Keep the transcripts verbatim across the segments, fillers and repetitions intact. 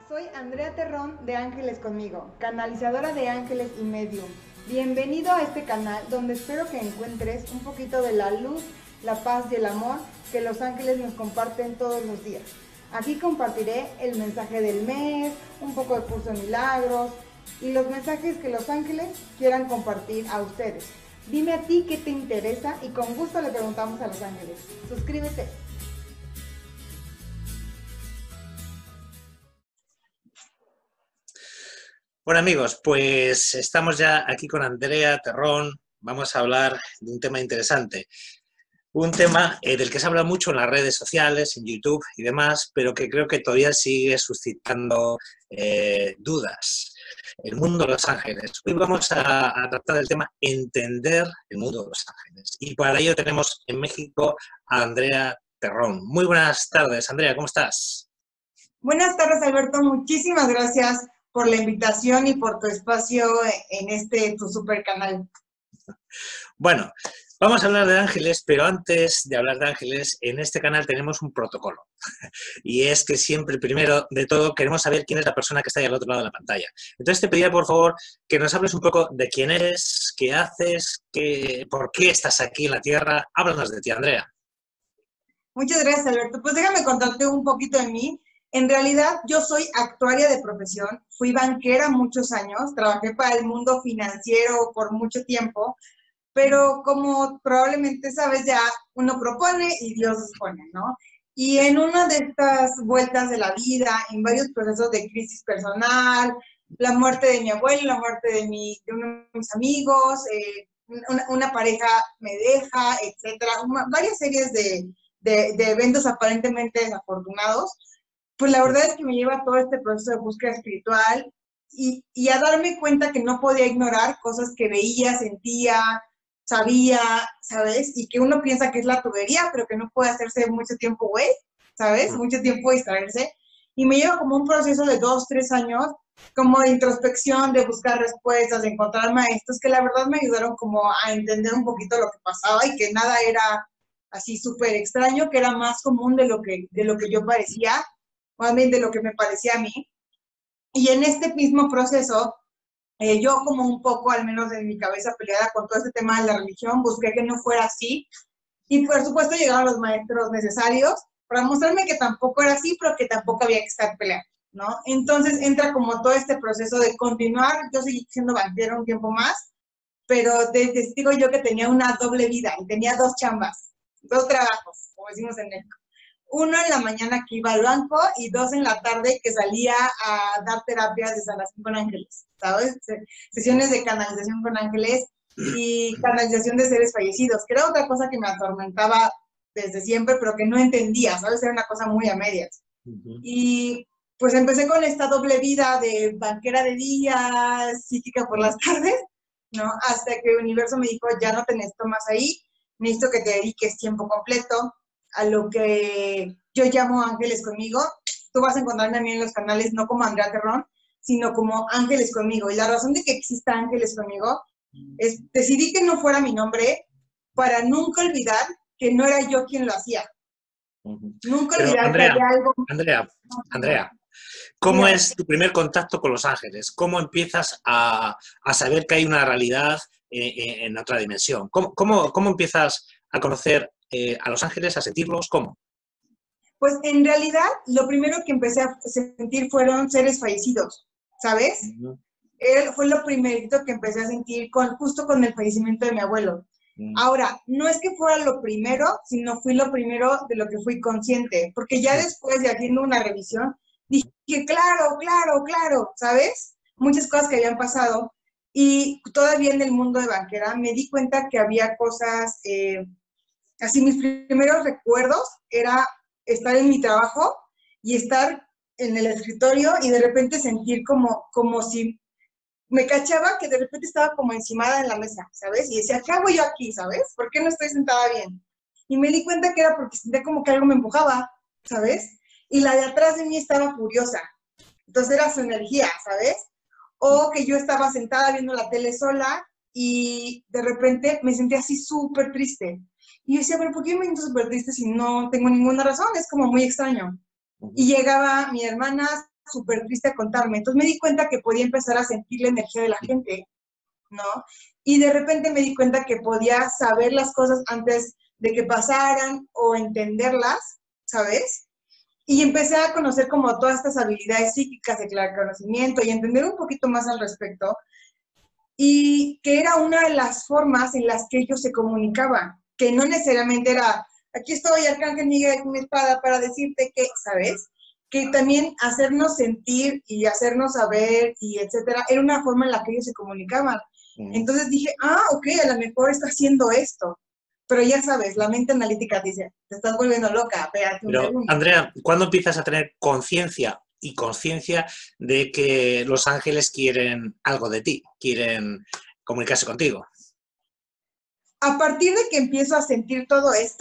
Soy Andrea Terrón de Ángeles Conmigo, canalizadora de ángeles y medium. Bienvenido a este canal donde espero que encuentres un poquito de la luz, la paz y el amor que los ángeles nos comparten todos los días. Aquí compartiré el mensaje del mes, un poco de curso de milagros y los mensajes que los ángeles quieran compartir a ustedes. Dime a ti qué te interesa y con gusto le preguntamos a los ángeles. Suscríbete. Bueno amigos, pues estamos ya aquí con Andrea Terrón. Vamos a hablar de un tema interesante. Un tema eh, del que se habla mucho en las redes sociales, en YouTube y demás, pero que creo que todavía sigue suscitando eh, dudas. El mundo de los ángeles. Hoy vamos a, a tratar del tema entender el mundo de los ángeles. Y para ello tenemos en México a Andrea Terrón. Muy buenas tardes, Andrea, ¿cómo estás? Buenas tardes, Alberto. Muchísimas gracias por la invitación y por tu espacio en este tu super canal. Bueno, vamos a hablar de ángeles, pero antes de hablar de ángeles, en este canal tenemos un protocolo. Y es que siempre, primero de todo, queremos saber quién es la persona que está ahí al otro lado de la pantalla. Entonces te pediría, por favor, que nos hables un poco de quién eres, qué haces, qué, por qué estás aquí en la Tierra. Háblanos de ti, Andrea. Muchas gracias, Alberto. Pues déjame contarte un poquito de mí. En realidad, yo soy actuaria de profesión, fui banquera muchos años, trabajé para el mundo financiero por mucho tiempo, pero como probablemente sabes ya, uno propone y Dios dispone, ¿no? Y en una de estas vueltas de la vida, en varios procesos de crisis personal, la muerte de mi abuelo, la muerte de, mi, de uno de mis amigos, eh, una, una pareja me deja, etcétera, una, varias series de, de, de eventos aparentemente desafortunados. Pues la verdad es que me lleva todo este proceso de búsqueda espiritual y, y a darme cuenta que no podía ignorar cosas que veía, sentía, sabía, ¿sabes? Y que uno piensa que es la tubería, pero que no puede hacerse mucho tiempo, güey, ¿sabes? Mucho tiempo distraerse. Y me lleva como un proceso de dos, tres años, como de introspección, de buscar respuestas, de encontrar maestros que la verdad me ayudaron como a entender un poquito lo que pasaba y que nada era así súper extraño, que era más común de lo que, de lo que yo parecía, más bien de lo que me parecía a mí. Y en este mismo proceso, eh, yo como un poco, al menos en mi cabeza peleada con todo este tema de la religión, busqué que no fuera así. Y por supuesto llegaron los maestros necesarios para mostrarme que tampoco era así, pero que tampoco había que estar peleando, ¿no? Entonces entra como todo este proceso de continuar. Yo seguí siendo banquero un tiempo más, pero te, te digo yo que tenía una doble vida y tenía dos chambas, dos trabajos, como decimos en México. Uno en la mañana que iba al banco y dos en la tarde que salía a dar terapias de sanación con ángeles, ¿sabes? Sesiones de canalización con ángeles y canalización de seres fallecidos, que era otra cosa que me atormentaba desde siempre, pero que no entendía, ¿sabes? Era una cosa muy a medias. Uh-huh. Y pues empecé con esta doble vida de banquera de día, psíquica por las tardes, ¿no? Hasta que el universo me dijo, ya no te necesito más ahí, necesito que te dediques tiempo completo a lo que yo llamo Ángeles Conmigo. Tú vas a encontrarme a mí en los canales no como Andrea Terrón, sino como Ángeles Conmigo. Y la razón de que exista Ángeles Conmigo es, decidí que no fuera mi nombre para nunca olvidar que no era yo quien lo hacía. Uh-huh. Nunca Pero, olvidar Andrea, que había algo... Andrea, Andrea, ¿cómo Mira, es tu primer contacto con los ángeles? ¿Cómo empiezas a, a saber que hay una realidad en, en otra dimensión? ¿Cómo, cómo, cómo empiezas a conocer Eh, a los ángeles, a sentirlos? ¿Cómo? Pues en realidad lo primero que empecé a sentir fueron seres fallecidos, ¿sabes? Uh-huh. Él fue lo primerito que empecé a sentir con, justo con el fallecimiento de mi abuelo. Uh-huh. Ahora, no es que fuera lo primero, sino fui lo primero de lo que fui consciente, porque ya uh-huh. después de haciendo una revisión, dije, claro, claro, claro, ¿sabes? Muchas cosas que habían pasado y todavía en el mundo de banquera me di cuenta que había cosas... Eh, Así mis primeros recuerdos era estar en mi trabajo y estar en el escritorio y de repente sentir como, como si me cachaba que de repente estaba como encimada en la mesa, ¿sabes? Y decía, ¿qué hago yo aquí, sabes? ¿Por qué no estoy sentada bien? Y me di cuenta que era porque sentía como que algo me empujaba, ¿sabes? Y la de atrás de mí estaba furiosa. Entonces era su energía, ¿sabes? O que yo estaba sentada viendo la tele sola y de repente me sentía así súper triste. Y yo decía, pero ¿por qué me siento súper triste si no tengo ninguna razón? Es como muy extraño. Uh-huh. Y llegaba mi hermana, súper triste a contarme. Entonces me di cuenta que podía empezar a sentir la energía de la gente, ¿no? Y de repente me di cuenta que podía saber las cosas antes de que pasaran o entenderlas, ¿sabes? Y empecé a conocer como todas estas habilidades psíquicas de conocimiento y entender un poquito más al respecto. Y que era una de las formas en las que ellos se comunicaban, que no necesariamente era, aquí estoy, Arcángel Miguel, con mi espada para decirte que, ¿sabes? Que también hacernos sentir y hacernos saber y etcétera, era una forma en la que ellos se comunicaban. Entonces dije, ah, ok, a lo mejor está haciendo esto. Pero ya sabes, la mente analítica dice, te estás volviendo loca, espérate un Pero, segundo. Andrea, ¿cuándo empiezas a tener conciencia y conciencia de que los ángeles quieren algo de ti, quieren comunicarse contigo? A partir de que empiezo a sentir todo esto,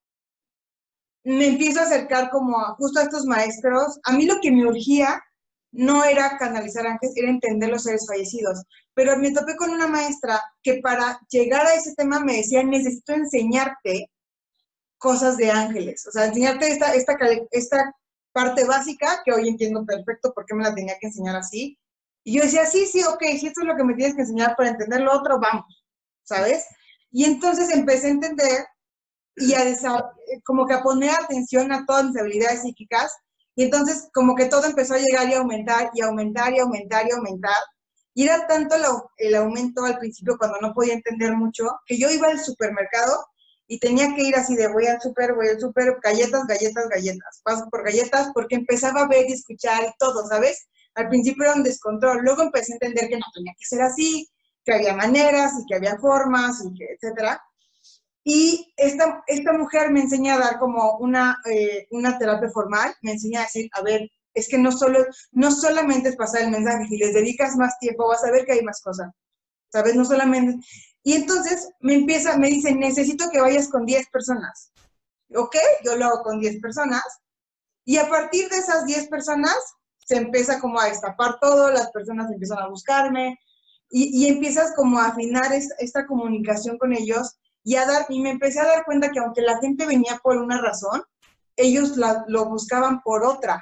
me empiezo a acercar como a, justo a estos maestros. A mí lo que me urgía no era canalizar ángeles, era entender los seres fallecidos. Pero me topé con una maestra que para llegar a ese tema me decía, necesito enseñarte cosas de ángeles. O sea, enseñarte esta, esta, esta parte básica, que hoy entiendo perfecto por qué me la tenía que enseñar así. Y yo decía, sí, sí, ok, si esto es lo que me tienes que enseñar para entender lo otro, vamos, ¿sabes? Y entonces empecé a entender y a como que a poner atención a todas mis habilidades psíquicas, y entonces como que todo empezó a llegar y aumentar, y aumentar, y aumentar, y aumentar, y era tanto el, el aumento al principio cuando no podía entender mucho, que yo iba al supermercado y tenía que ir así de voy al super, voy al super, galletas, galletas, galletas, paso por galletas, porque empezaba a ver y escuchar y todo, ¿sabes? Al principio era un descontrol, luego empecé a entender que no tenía que ser así, que había maneras y que había formas y que etcétera. Y esta, esta mujer me enseña a dar como una, eh, una terapia formal, me enseña a decir, a ver, es que no, solo, no solamente es pasar el mensaje, si les dedicas más tiempo vas a ver que hay más cosas, ¿sabes? No solamente... Y entonces me empieza, me dice, necesito que vayas con diez personas. Ok, yo lo hago con diez personas. Y a partir de esas diez personas se empieza como a destapar todo, las personas empiezan a buscarme y, y empiezas como a afinar esta, esta comunicación con ellos. Y, a dar, y me empecé a dar cuenta que aunque la gente venía por una razón, ellos la, lo buscaban por otra,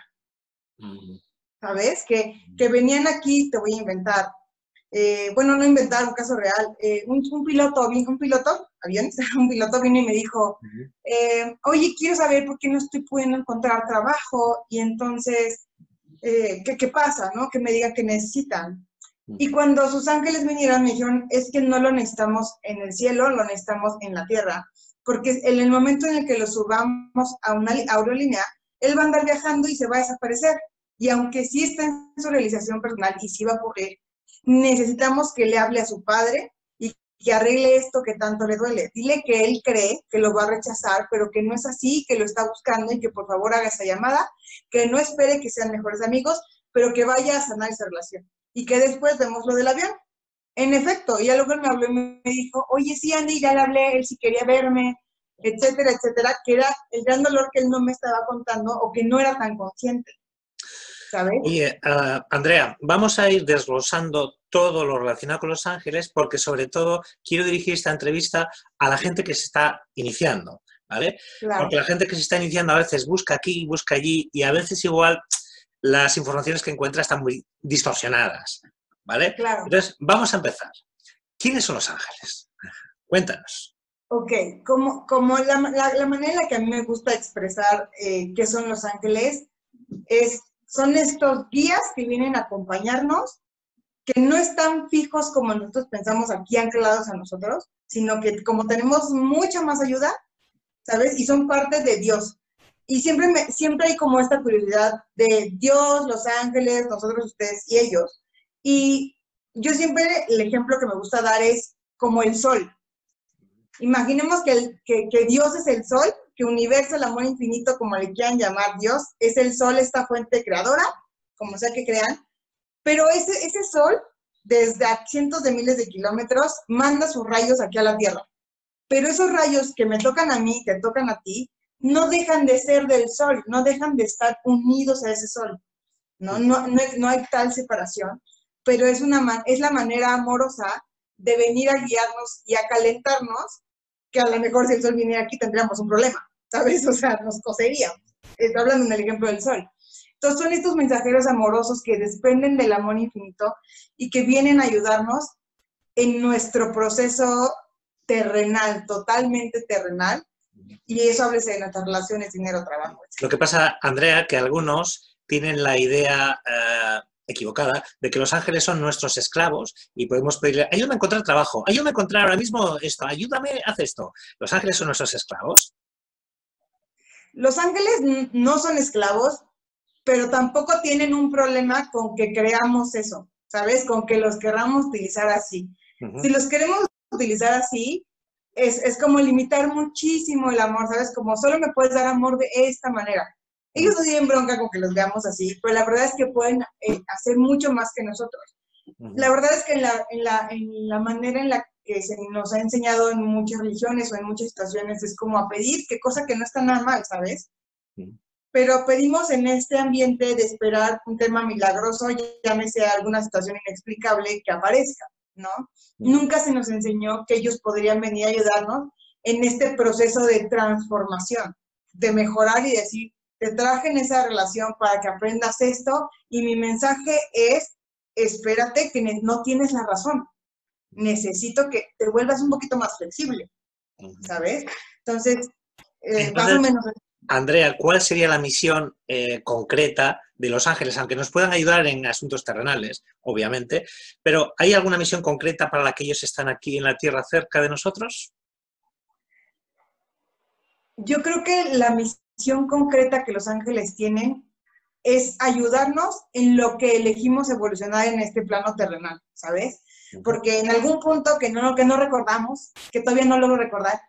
¿sabes? Que, que venían aquí, te voy a inventar, eh, bueno, no inventar, un caso real, eh, un, un piloto, un piloto, aviones, un piloto vino y me dijo, eh, oye, quiero saber por qué no estoy pudiendo encontrar trabajo, y entonces, eh, ¿qué, ¿qué pasa, no? Que me digan que necesitan. Y cuando sus ángeles vinieron, me dijeron, es que no lo necesitamos en el cielo, lo necesitamos en la tierra. Porque en el momento en el que lo subamos a una aerolínea, él va a andar viajando y se va a desaparecer. Y aunque sí está en su realización personal y sí va a ocurrir, necesitamos que le hable a su padre y que arregle esto que tanto le duele. Dile que él cree que lo va a rechazar, pero que no es así, que lo está buscando y que por favor haga esa llamada, que no espere que sean mejores amigos, pero que vaya a sanar esa relación. Y que después vemos lo del avión. En efecto, ya luego me habló y me dijo, oye, sí, Andy, ya le hablé, él sí quería verme, etcétera, etcétera, que era el gran dolor que él no me estaba contando o que no era tan consciente, ¿sabes? Oye, uh, Andrea, vamos a ir desglosando todo lo relacionado con los ángeles porque sobre todo quiero dirigir esta entrevista a la gente que se está iniciando, ¿vale? Claro. Porque la gente que se está iniciando a veces busca aquí, busca allí y a veces igual las informaciones que encuentra están muy distorsionadas, ¿vale? Claro. Entonces, vamos a empezar. ¿Quiénes son los ángeles? Cuéntanos. Ok, como, como la, la, la manera en la que a mí me gusta expresar eh, qué son los ángeles es, son estos guías que vienen a acompañarnos, que no están fijos como nosotros pensamos aquí anclados a nosotros, sino que como tenemos mucha más ayuda, ¿sabes? Y son parte de Dios. Y siempre, me, siempre hay como esta curiosidad de Dios, los ángeles, nosotros, ustedes y ellos. Y yo siempre el ejemplo que me gusta dar es como el sol. Imaginemos que, el, que, que Dios es el sol, que universo, el amor infinito, como le quieran llamar Dios, es el sol, esta fuente creadora, como sea que crean. Pero ese, ese sol, desde a cientos de miles de kilómetros, manda sus rayos aquí a la Tierra. Pero esos rayos que me tocan a mí, que tocan a ti, no dejan de ser del sol, no dejan de estar unidos a ese sol, ¿no? No, no, no hay tal separación, pero es, una, es la manera amorosa de venir a guiarnos y a calentarnos, que a lo mejor si el sol viniera aquí tendríamos un problema, ¿sabes? O sea, nos coceríamos. Estoy hablando en el ejemplo del sol. Entonces son estos mensajeros amorosos que desprenden del amor infinito y que vienen a ayudarnos en nuestro proceso terrenal, totalmente terrenal, y eso háblese de nuestras relaciones, dinero, trabajo, etcétera. Lo que pasa, Andrea, que algunos tienen la idea eh, equivocada de que los ángeles son nuestros esclavos y podemos pedirle, ayúdame a encontrar trabajo, ayúdame a encontrar ahora mismo esto, ayúdame, haz esto. ¿Los ángeles son nuestros esclavos? Los ángeles no son esclavos, pero tampoco tienen un problema con que creamos eso, ¿sabes? Con que los queramos utilizar así. Uh-huh. Si los queremos utilizar así, es, es como limitar muchísimo el amor, ¿sabes? Como solo me puedes dar amor de esta manera. Ellos no tienen bronca con que los veamos así, pero la verdad es que pueden eh, hacer mucho más que nosotros. Uh-huh. La verdad es que en la, en, la, en la manera en la que se nos ha enseñado en muchas religiones o en muchas situaciones es como a pedir, que cosa que no está nada mal, ¿sabes? Uh-huh. Pero pedimos en este ambiente de esperar un tema milagroso, llámese alguna situación inexplicable que aparezca, ¿no? Uh-huh. Nunca se nos enseñó que ellos podrían venir a ayudarnos en este proceso de transformación, de mejorar y decir, te traje en esa relación para que aprendas esto y mi mensaje es, espérate que no tienes la razón. Necesito que te vuelvas un poquito más flexible, ¿sabes? Entonces, eh, Entonces más o menos... Andrea, ¿cuál sería la misión eh, concreta de los ángeles? Aunque nos puedan ayudar en asuntos terrenales, obviamente, pero ¿hay alguna misión concreta para la que ellos están aquí en la Tierra cerca de nosotros? Yo creo que la misión concreta que los ángeles tienen es ayudarnos en lo que elegimos evolucionar en este plano terrenal, ¿sabes? Porque en algún punto que no, que no recordamos, que todavía no logro recordar,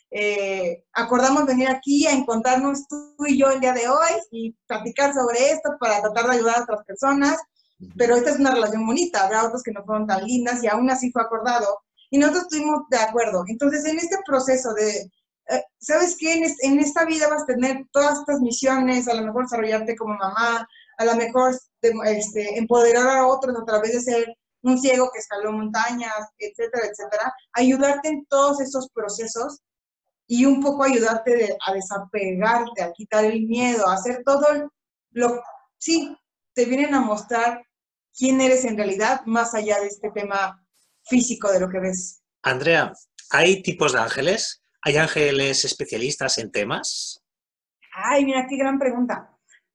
eh, acordamos venir aquí a encontrarnos tú y yo el día de hoy y platicar sobre esto para tratar de ayudar a otras personas, pero esta es una relación bonita, habrá otras que no fueron tan lindas y aún así fue acordado y nosotros estuvimos de acuerdo. Entonces, en este proceso de, eh, ¿sabes qué? En, es, en esta vida vas a tener todas estas misiones, a lo mejor desarrollarte como mamá, a lo mejor de, este, empoderar a otros a través de ser un ciego que escaló montañas, etcétera, etcétera, ayudarte en todos esos procesos y un poco ayudarte de, a desapegarte, a quitar el miedo, a hacer todo lo... Sí, te vienen a mostrar quién eres en realidad, más allá de este tema físico de lo que ves. Andrea, ¿hay tipos de ángeles? ¿Hay ángeles especialistas en temas? Ay, mira, qué gran pregunta.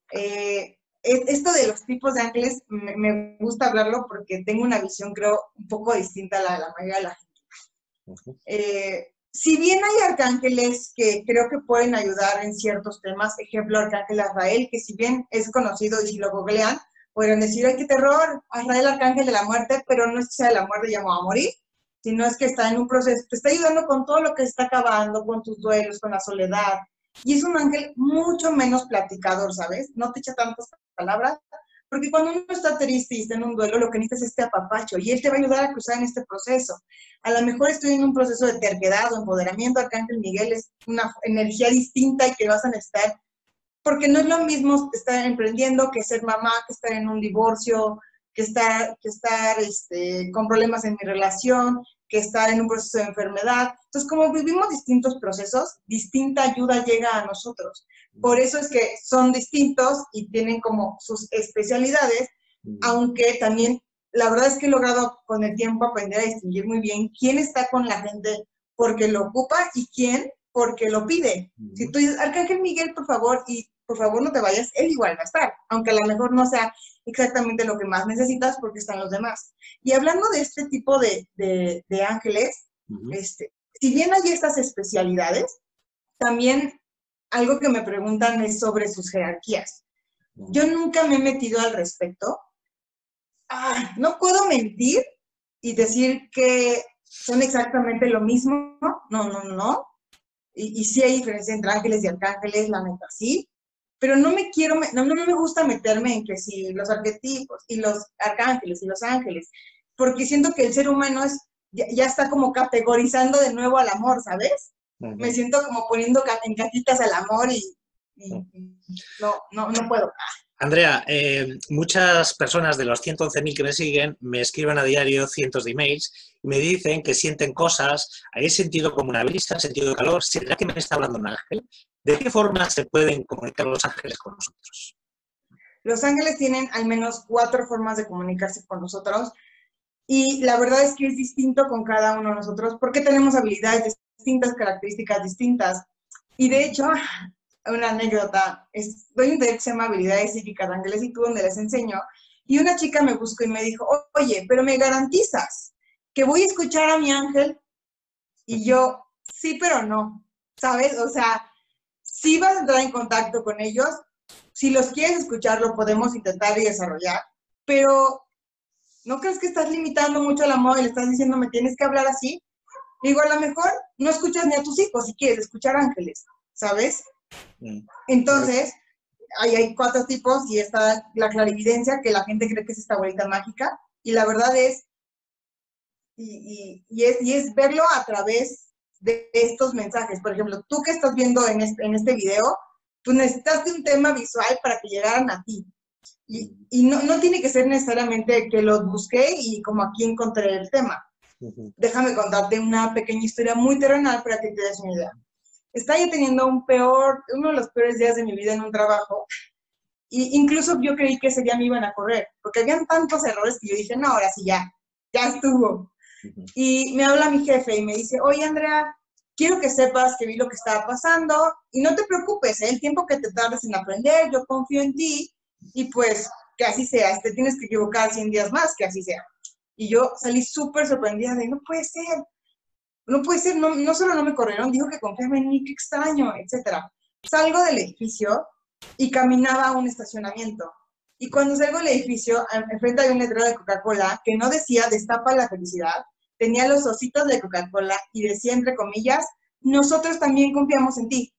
Eh, esto de los tipos de ángeles me, me gusta hablarlo porque tengo una visión, creo, un poco distinta a la de la mayoría de la gente. Uh-huh. eh, Si bien hay arcángeles que creo que pueden ayudar en ciertos temas, ejemplo, Arcángel Azrael, que si bien es conocido y si lo googlean, podrían decir, ¡ay, qué terror! Azrael, Arcángel de la muerte, pero no es que sea de la muerte llamado a morir, sino es que está en un proceso, te está ayudando con todo lo que se está acabando, con tus duelos, con la soledad, y es un ángel mucho menos platicador, ¿sabes? No te echa tantas palabras, porque cuando uno está triste y está en un duelo, lo que necesitas es este apapacho, y él te va a ayudar a cruzar en este proceso. A lo mejor estoy en un proceso de terquedad o empoderamiento, Arcángel Miguel es una energía distinta y que vas a necesitar, porque no es lo mismo estar emprendiendo que ser mamá, que estar en un divorcio, que estar, que estar este, con problemas en mi relación, que estar en un proceso de enfermedad. Entonces, como vivimos distintos procesos, distinta ayuda llega a nosotros. Por eso es que son distintos y tienen como sus especialidades, mm. aunque también, la verdad es que he logrado con el tiempo aprender a distinguir muy bien quién está con la gente porque lo ocupa y quién porque lo pide. Mm. Si tú dices, Arcángel Miguel, por favor, y por favor no te vayas, él igual va a estar, aunque a lo mejor no sea exactamente lo que más necesitas porque están los demás. Y hablando de este tipo de, de, de ángeles, uh-huh. este, si bien hay estas especialidades, también algo que me preguntan es sobre sus jerarquías. Uh-huh. Yo nunca me he metido al respecto. Ay, no puedo mentir y decir que son exactamente lo mismo. No, no, no. Y, y sí hay diferencia entre ángeles y arcángeles, la neta, sí. Pero no me quiero, no, no me gusta meterme en que si los arquetipos y los arcángeles y los ángeles, porque siento que el ser humano es, ya, ya está como categorizando de nuevo al amor, ¿sabes? Uh-huh. Me siento como poniendo en cajitas al amor y, y, y no, no, no puedo. Andrea, eh, muchas personas de los ciento once mil que me siguen me escriben a diario cientos de emails y me dicen que sienten cosas, he sentido como una brisa, he sentido calor, ¿será que me está hablando un ángel? ¿De qué forma se pueden comunicar los ángeles con nosotros? Los ángeles tienen al menos cuatro formas de comunicarse con nosotros y la verdad es que es distinto con cada uno de nosotros porque tenemos habilidades distintas, características distintas. Y de hecho, una anécdota, es, doy un taller que se llama Habilidades Psíquicas de Ángeles y tú donde les enseño, y una chica me buscó y me dijo, oye, pero ¿me garantizas que voy a escuchar a mi ángel? Y yo, sí, pero no, ¿sabes? O sea, sí vas a entrar en contacto con ellos, si los quieres escuchar, lo podemos intentar y desarrollar, pero ¿no crees que estás limitando mucho el amor y le estás diciendo, me tienes que hablar así? Digo, a lo mejor no escuchas ni a tus hijos si quieres escuchar ángeles, ¿sabes? Entonces, ahí hay cuatro tipos y está la clarividencia, que la gente cree que es esta bolita mágica, y la verdad es, y, y, y es, y es verlo a través de estos mensajes. Por ejemplo, tú que estás viendo en este, en este video, tú necesitaste un tema visual para que llegaran a ti. Y, y no, no tiene que ser necesariamente que los busqué y como aquí encontré el tema. Uh-huh. Déjame contarte una pequeña historia muy terrenal para que te des una idea. Estaba yo teniendo un peor, uno de los peores días de mi vida en un trabajo y incluso yo creí que ese día me iban a correr porque habían tantos errores que yo dije, no, ahora sí ya, ya estuvo. Uh-huh. Y me habla mi jefe y me dice, oye Andrea, quiero que sepas que vi lo que estaba pasando y no te preocupes, ¿eh? El tiempo que te tardes en aprender, yo confío en ti y pues que así sea, te tienes que equivocar cien días más, que así sea. Y yo salí súper sorprendida de, no puede ser, no puede ser, no, no solo no me corrieron, dijo que confiaba en mí, qué extraño, etcétera. Salgo del edificio y caminaba a un estacionamiento. Y cuando salgo del edificio, enfrente había un letrero de Coca-Cola que no decía destapa la felicidad, tenía los ositos de Coca-Cola y decía, entre comillas, nosotros también confiamos en ti.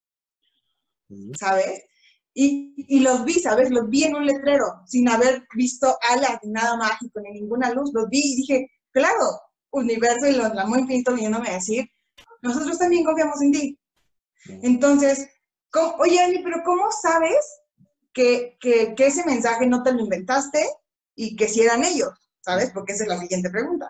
¿Sabes? Y, y los vi, ¿sabes? Los vi en un letrero, sin haber visto alas, ni nada mágico, ni ninguna luz. Los vi y dije, claro, universo y el amor infinito viniéndome a decir, nosotros también confiamos en ti. Entonces, ¿cómo, oye, Ani, pero ¿cómo sabes que, que, que ese mensaje no te lo inventaste y que si eran ellos? ¿Sabes? Porque esa es la siguiente pregunta.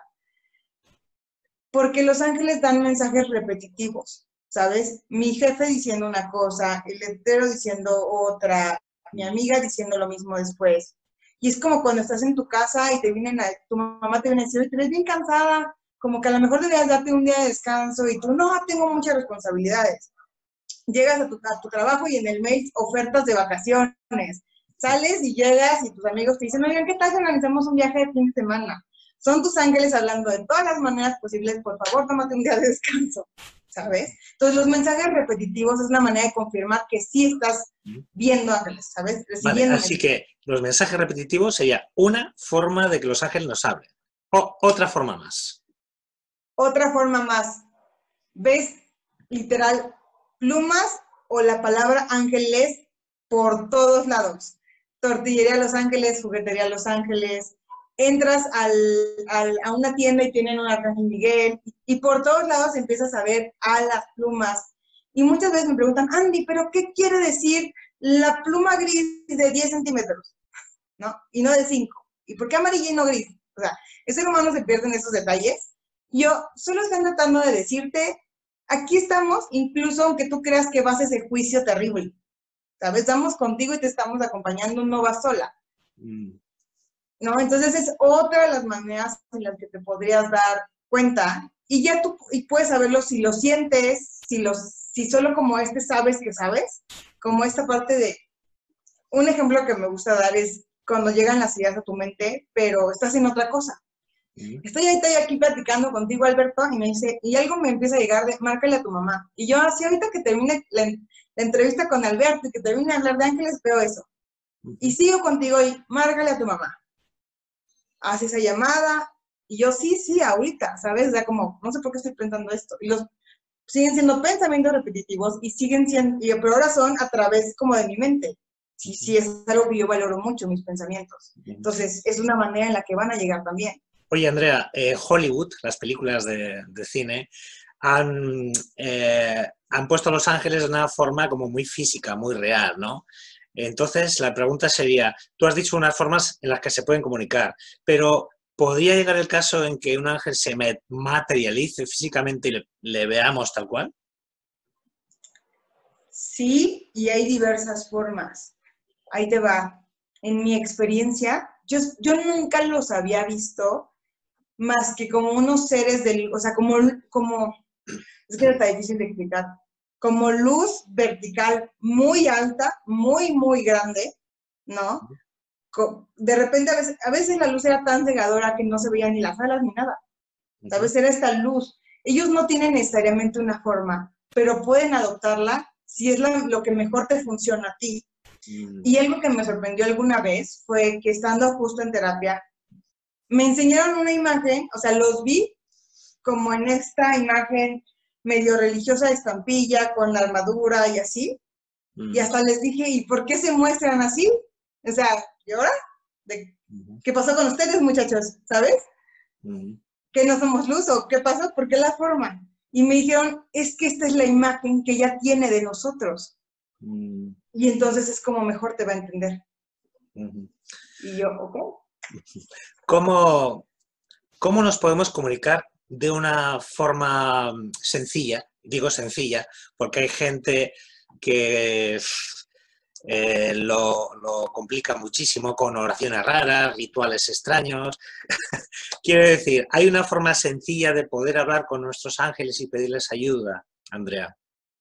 Porque los ángeles dan mensajes repetitivos, ¿sabes? Mi jefe diciendo una cosa, el letrero diciendo otra, mi amiga diciendo lo mismo después. Y es como cuando estás en tu casa y te vienen a, tu mamá te viene a decir, te ves bien cansada, como que a lo mejor deberías darte un día de descanso y tú, no, tengo muchas responsabilidades. Llegas a tu, a tu trabajo y en el mail ofertas de vacaciones. Sales y llegas y tus amigos te dicen, oigan, ¿qué tal si organizamos un viaje de fin de semana? Son tus ángeles hablando de todas las maneras posibles, por favor, tómate un día de descanso, ¿sabes? Entonces, los mensajes repetitivos es una manera de confirmar que sí estás viendo ángeles, ¿sabes? Vale, así que los mensajes repetitivos sería una forma de que los ángeles nos hablen. O otra forma más. Otra forma más. ¿Ves, literal, plumas o la palabra ángeles por todos lados? Tortillería Los Ángeles, juguetería Los Ángeles. Entras al, al, a una tienda y tienen un Arcángel Miguel, y, y por todos lados empiezas a ver alas, plumas. Y muchas veces me preguntan, Andy, ¿pero qué quiere decir la pluma gris de diez centímetros? ¿No? Y no de cinco. ¿Y por qué amarilla y no gris? O sea, el ser humano se pierde en esos detalles. Yo solo estoy tratando de decirte, aquí estamos, incluso aunque tú creas que vas a ese juicio terrible. ¿Sabes? Estamos contigo y te estamos acompañando, no vas sola. Mm. ¿No? Entonces es otra de las maneras en las que te podrías dar cuenta y ya tú y puedes saberlo si lo sientes, si, los, si solo como este sabes que sabes, como esta parte de, un ejemplo que me gusta dar es cuando llegan las ideas a tu mente, pero estás en otra cosa. Uh-huh. Estoy ahorita aquí platicando contigo, Alberto, y me dice, y algo me empieza a llegar de, márcale a tu mamá. Y yo así ahorita que termine la, la entrevista con Alberto y que termine de hablar de ángeles, veo eso. Uh-huh. Y sigo contigo y márcale a tu mamá. Hace esa llamada, y yo, sí, sí, ahorita, ¿sabes? O sea, como, no sé por qué estoy pensando esto. Y los siguen siendo pensamientos repetitivos y siguen siendo, y, pero ahora son a través como de mi mente. Sí, sí, es algo que yo valoro mucho, mis pensamientos. Entonces, es una manera en la que van a llegar también. Oye, Andrea, eh, Hollywood, las películas de, de cine, han, eh, han puesto a Los Ángeles de una forma como muy física, muy real, ¿no? Entonces, la pregunta sería, tú has dicho unas formas en las que se pueden comunicar, pero ¿podría llegar el caso en que un ángel se materialice físicamente y le, le veamos tal cual? Sí, y hay diversas formas. Ahí te va. en mi experiencia, yo, yo nunca los había visto más que como unos seres de luz, o sea, como, como, es que está difícil de explicar, como luz vertical muy alta, muy, muy grande, ¿no? De repente a veces, a veces la luz era tan cegadora que no se veía ni las alas ni nada. ¿Sabes? Era esta luz. Ellos no tienen necesariamente una forma, pero pueden adoptarla si es la, lo que mejor te funciona a ti. Mm. Y algo que me sorprendió alguna vez fue que estando justo en terapia, me enseñaron una imagen, o sea, los vi como en esta imagen medio religiosa de estampilla, con armadura y así. Mm. Y hasta les dije, ¿y por qué se muestran así? O sea, ¿y ahora? ¿De ¿Qué pasó con ustedes, muchachos? ¿Sabes? Mm. ¿Que no somos luz o qué pasó? ¿Por qué la forma? Y me dijeron, es que esta es la imagen que ella tiene de nosotros. Mm. Y entonces es como mejor te va a entender. Mm-hmm. Y yo, ok. ¿Cómo, ¿Cómo nos podemos comunicar de una forma sencilla? Digo sencilla, porque hay gente que eh, lo, lo complica muchísimo con oraciones raras, rituales extraños. Quiero decir, ¿hay una forma sencilla de poder hablar con nuestros ángeles y pedirles ayuda, Andrea?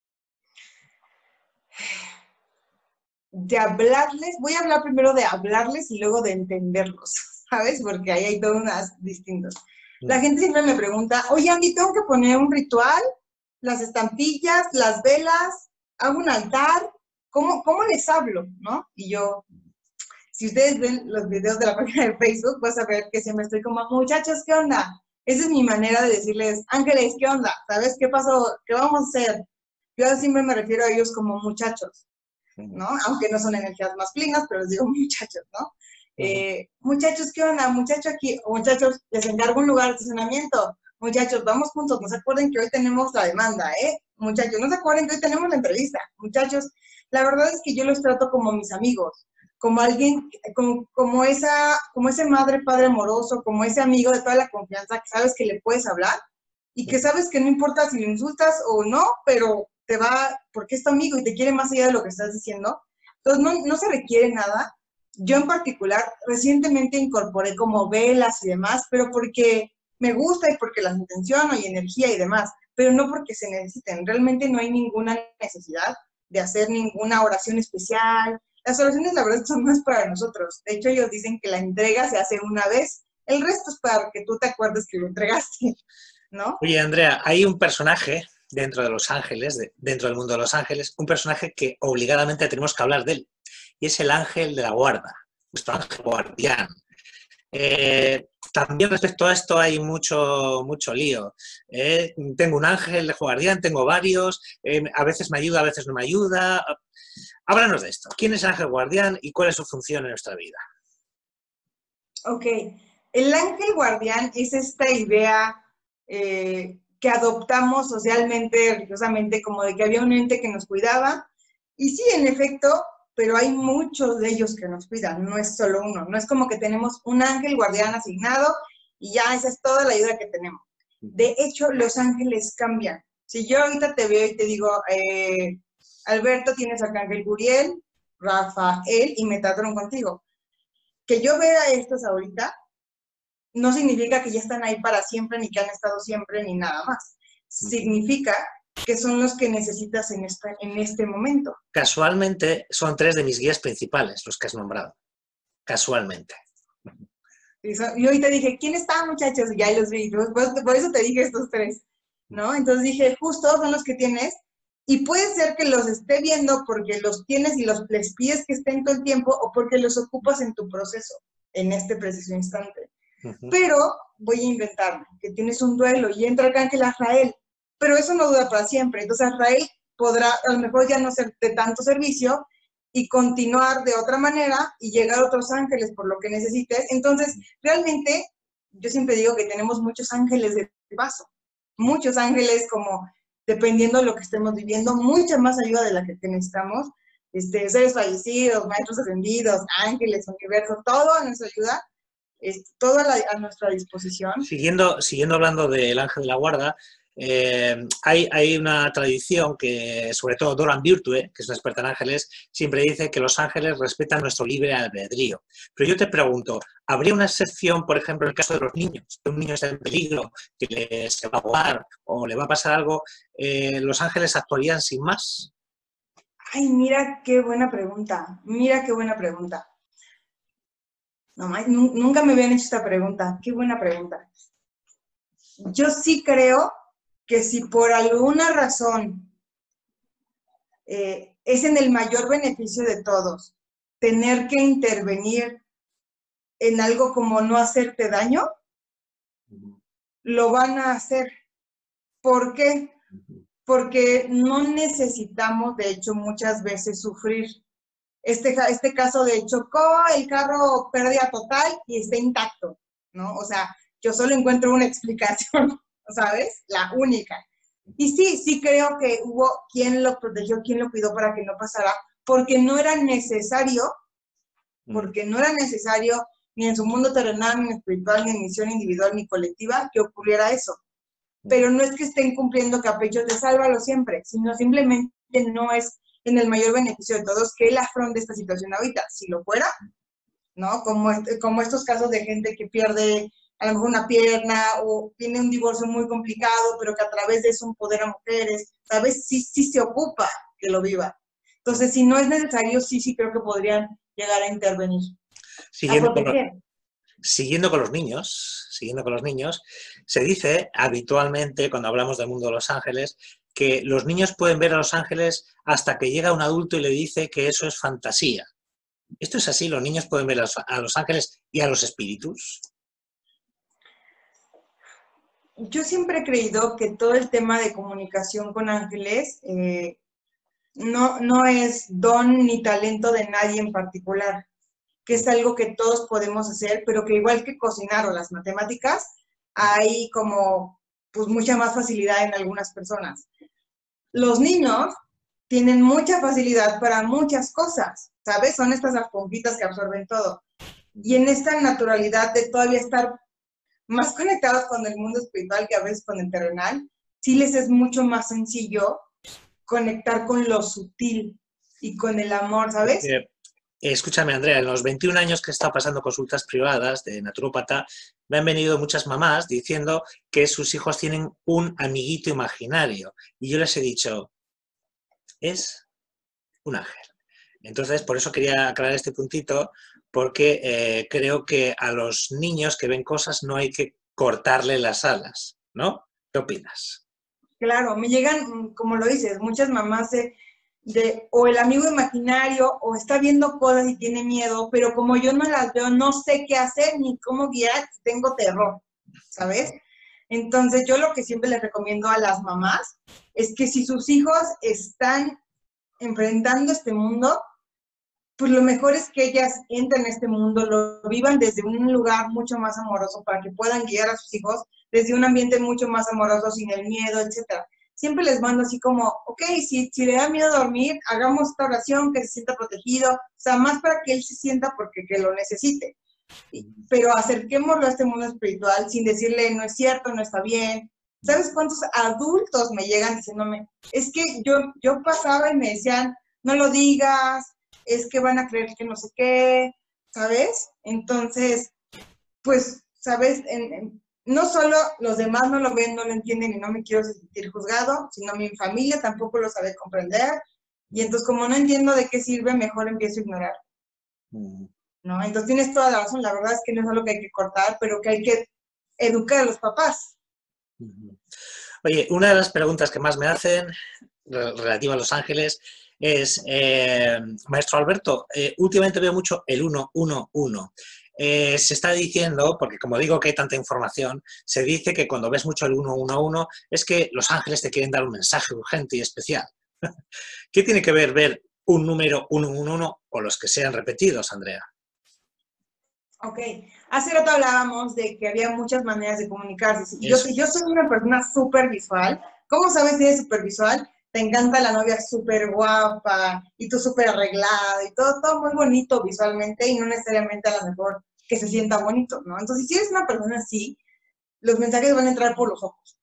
De hablarles, voy a hablar primero de hablarles y luego de entenderlos, ¿sabes? Porque ahí hay todas unas distintas. La gente siempre me pregunta, oye, Andy, ¿tengo que poner un ritual? Las estampillas, las velas, hago un altar, ¿cómo, cómo les hablo? ¿No? Y yo, si ustedes ven los videos de la página de Facebook, vas a ver que siempre estoy como, muchachos, ¿qué onda? Esa es mi manera de decirles, ángeles, ¿qué onda? ¿Sabes qué pasó? ¿Qué vamos a hacer? Yo siempre me refiero a ellos como muchachos, ¿no? Aunque no son energías masculinas, pero les digo muchachos, ¿no? Uh-huh. eh, muchachos, ¿qué onda? Muchachos aquí, muchachos, les encargo un lugar de estacionamiento. Muchachos, vamos juntos, no se acuerden que hoy tenemos la demanda, ¿eh? Muchachos, no se acuerden que hoy tenemos la entrevista. Muchachos, la verdad es que yo los trato como mis amigos, como alguien, como, como, esa, como ese madre, padre amoroso, como ese amigo de toda la confianza que sabes que le puedes hablar y que sabes que no importa si lo insultas o no, pero te va, porque es tu amigo y te quiere más allá de lo que estás diciendo. Entonces, no, no se requiere nada. Yo en particular, recientemente incorporé como velas y demás, pero porque me gusta y porque las intenciono y energía y demás, pero no porque se necesiten. Realmente no hay ninguna necesidad de hacer ninguna oración especial. Las oraciones, la verdad, son más para nosotros. De hecho, ellos dicen que la entrega se hace una vez, el resto es para que tú te acuerdes que lo entregaste, ¿no? Oye, Andrea, hay un personaje dentro de Los Ángeles, de, dentro del mundo de Los Ángeles, un personaje que obligadamente tenemos que hablar de él, y es el ángel de la guarda, nuestro ángel guardián. Eh, también respecto a esto hay mucho, mucho lío. Eh, tengo un ángel de guardián, tengo varios, eh, a veces me ayuda, a veces no me ayuda. Háblanos de esto. ¿Quién es el ángel guardián y cuál es su función en nuestra vida? Ok, el ángel guardián es esta idea eh, que adoptamos socialmente, religiosamente, como de que había un ente que nos cuidaba. Y sí, en efecto, pero hay muchos de ellos que nos cuidan, no es solo uno. No es como que tenemos un ángel guardián asignado y ya esa es toda la ayuda que tenemos. De hecho, los ángeles cambian. Si yo ahorita te veo y te digo, eh, Alberto, tienes acá ángel Guriel, Rafael, y Metatron contigo. Que yo vea estos ahorita no significa que ya están ahí para siempre, ni que han estado siempre, ni nada más. Significa que son los que necesitas en, esta, en este momento. Casualmente son tres de mis guías principales, los que has nombrado. Casualmente. Y hoy te dije, ¿quién está, muchachos? Y ya los vi. Por eso te dije estos tres, ¿no? Entonces dije, justo son los que tienes. Y puede ser que los esté viendo porque los tienes y los les pides que estén todo el tiempo o porque los ocupas en tu proceso, en este preciso instante. Uh-huh. Pero voy a inventar que tienes un duelo y entra el ángel Azrael, pero eso no dura para siempre. Entonces Azrael podrá a lo mejor ya no ser de tanto servicio y continuar de otra manera y llegar a otros ángeles por lo que necesites. Entonces, realmente, yo siempre digo que tenemos muchos ángeles de paso, muchos ángeles como dependiendo de lo que estemos viviendo, mucha más ayuda de la que necesitamos, este, seres fallecidos, maestros ascendidos, ángeles, universo, todo a nuestra ayuda, es, todo a, la, a nuestra disposición. Siguiendo, siguiendo hablando del ángel de la guarda, Eh, hay, hay una tradición que, sobre todo Doran Virtue, que es una experta en ángeles, siempre dice que los ángeles respetan nuestro libre albedrío. Pero yo te pregunto, ¿habría una excepción, por ejemplo, en el caso de los niños? Que un niño está en peligro, que le, se va a ahogar o le va a pasar algo, eh, ¿los ángeles actuarían sin más? Ay, mira qué buena pregunta, mira qué buena pregunta. No, nunca me habían hecho esta pregunta, qué buena pregunta. Yo sí creo que si por alguna razón eh, es en el mayor beneficio de todos tener que intervenir en algo como no hacerte daño, lo van a hacer. ¿Por qué? Porque no necesitamos, de hecho, muchas veces sufrir. Este, este caso de chocó el carro, pérdida total y está intacto, ¿no? O sea, yo solo encuentro una explicación, ¿sabes? La única. Y sí, sí creo que hubo quien lo protegió, quien lo cuidó para que no pasara, porque no era necesario, porque no era necesario ni en su mundo terrenal, ni espiritual, ni en misión individual, ni colectiva, que ocurriera eso. Pero no es que estén cumpliendo caprichos de sálvalo siempre, sino simplemente no es en el mayor beneficio de todos que él afronte esta situación ahorita. Si lo fuera, ¿no? Como, como estos casos de gente que pierde a lo mejor una pierna o tiene un divorcio muy complicado, pero que a través de eso empodera a mujeres, ¿sabes? Sí, sí se ocupa que lo viva. Entonces, si no es necesario, sí, sí creo que podrían llegar a intervenir. Siguiendo a proteger. Con los, siguiendo con los niños, siguiendo con los niños, se dice habitualmente, cuando hablamos del mundo de los ángeles, que los niños pueden ver a los ángeles hasta que llega un adulto y le dice que eso es fantasía. ¿Esto es así? ¿Los niños pueden ver a los, a los ángeles y a los espíritus? Yo siempre he creído que todo el tema de comunicación con ángeles eh, no, no es don ni talento de nadie en particular, que es algo que todos podemos hacer, pero que igual que cocinar o las matemáticas, hay como pues mucha más facilidad en algunas personas. Los niños tienen mucha facilidad para muchas cosas, ¿sabes? Son estas esponjitas que absorben todo. Y en esta naturalidad de todavía estar más conectados con el mundo espiritual que a veces con el terrenal, sí les es mucho más sencillo conectar con lo sutil y con el amor, ¿sabes? Eh, escúchame, Andrea, en los veintiún años que he estado pasando consultas privadas de naturópata, me han venido muchas mamás diciendo que sus hijos tienen un amiguito imaginario. Y yo les he dicho, es un ángel. Entonces, por eso quería aclarar este puntito, porque eh, creo que a los niños que ven cosas no hay que cortarle las alas, ¿no? ¿Qué opinas? Claro, me llegan, como lo dices, muchas mamás de, de o el amigo imaginario o está viendo cosas y tiene miedo, pero como yo no las veo, no sé qué hacer ni cómo guiar, tengo terror, ¿sabes? Entonces, yo lo que siempre les recomiendo a las mamás es que si sus hijos están enfrentando este mundo, pues lo mejor es que ellas entren a este mundo, lo vivan desde un lugar mucho más amoroso para que puedan guiar a sus hijos desde un ambiente mucho más amoroso, sin el miedo, etcétera. Siempre les mando así como, ok, si, si le da miedo dormir, hagamos esta oración, que se sienta protegido, o sea, más para que él se sienta porque que lo necesite. Pero acerquémoslo a este mundo espiritual sin decirle, no es cierto, no está bien. ¿Sabes cuántos adultos me llegan diciéndome? Es que yo, yo pasaba y me decían, no lo digas, es que van a creer que no sé qué, ¿sabes? Entonces, pues, ¿sabes? En, en, no solo los demás no lo ven, no lo entienden y no me quiero sentir juzgado, sino mi familia tampoco lo sabe comprender. Y entonces, como no entiendo de qué sirve, mejor empiezo a ignorar. Mm. ¿No? Entonces tienes toda la razón, la verdad es que no es algo que hay que cortar, pero que hay que educar a los papás. Oye, una de las preguntas que más me hacen relativa a Los Ángeles es, eh, maestro Alberto, eh, últimamente veo mucho el uno uno uno. Eh, se está diciendo, porque como digo que hay tanta información, se dice que cuando ves mucho el uno uno uno es que los ángeles te quieren dar un mensaje urgente y especial. ¿Qué tiene que ver ver un número uno uno uno o los que sean repetidos, Andrea? Ok, hace rato hablábamos de que había muchas maneras de comunicarse. Y yo, yo soy una persona súper visual. ¿Cómo sabes si eres súper visual? Te encanta la novia súper guapa y tú súper arreglada y todo, todo muy bonito visualmente y no necesariamente a lo mejor que se sienta bonito, ¿no? Entonces, si eres una persona así, los mensajes van a entrar por los ojos.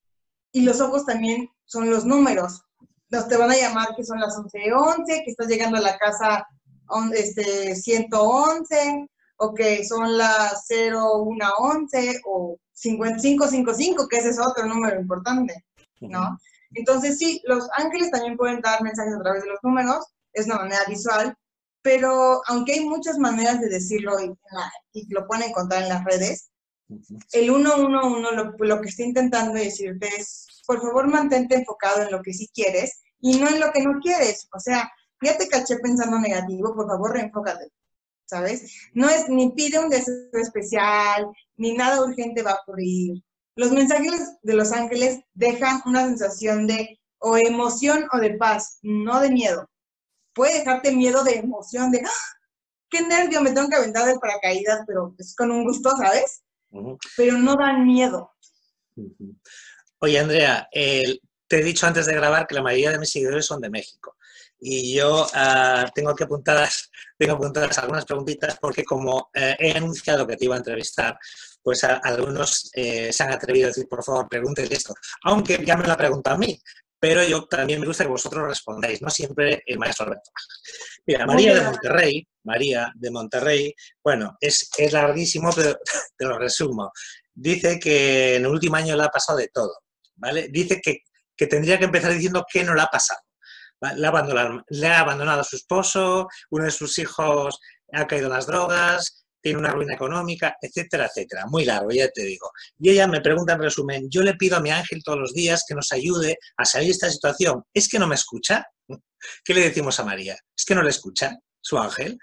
y los ojos también son los números. Los te van a llamar que son las once once, que estás llegando a la casa este, ciento once, o que son las cero uno once, o cincuenta y cinco cincuenta y cinco, que ese es otro número importante, ¿no? Entonces, sí, los ángeles también pueden dar mensajes a través de los números, es una manera visual, pero aunque hay muchas maneras de decirlo y, y lo pueden encontrar en las redes, el uno uno uno lo, lo que está intentando decirte es, por favor, mantente enfocado en lo que sí quieres y no en lo que no quieres. O sea, ya te caché pensando negativo, por favor, reenfócate, ¿sabes? No es ni pide un deseo especial, ni nada urgente va a ocurrir. Los mensajes de los ángeles dejan una sensación de o emoción o de paz, no de miedo. Puede dejarte miedo de emoción, de ¡ah! ¡Qué nervio! Me tengo que aventar del paracaídas, pero es con un gusto, ¿sabes? Uh-huh. Pero no dan miedo. Uh-huh. Oye, Andrea, eh, te he dicho antes de grabar que la mayoría de mis seguidores son de México. Y yo uh, tengo que apuntar, tengo apuntadas algunas preguntitas porque como eh, he anunciado que te iba a entrevistar, pues a, a algunos eh, se han atrevido a decir, por favor, pregúntale esto. Aunque ya me lo ha preguntado a mí, pero yo también me gusta que vosotros respondáis, no siempre el maestro Alberto. Mira, María de Monterrey, María de Monterrey, bueno, es, es larguísimo, pero te lo resumo. Dice que en el último año le ha pasado de todo, ¿vale? Dice que, que tendría que empezar diciendo que no le ha pasado. Le ha, abandonado, le ha abandonado a su esposo, uno de sus hijos ha caído en las drogas, tiene una ruina económica, etcétera, etcétera. Muy largo, ya te digo. Y ella me pregunta en resumen, yo le pido a mi ángel todos los días que nos ayude a salir de esta situación. ¿Es que no me escucha? ¿Qué le decimos a María? ¿Es que no le escucha su ángel?